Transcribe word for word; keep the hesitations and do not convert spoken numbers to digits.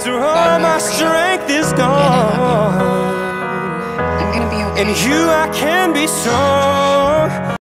after all my strength is gone, I'm gonna be okay. in you I can be strong.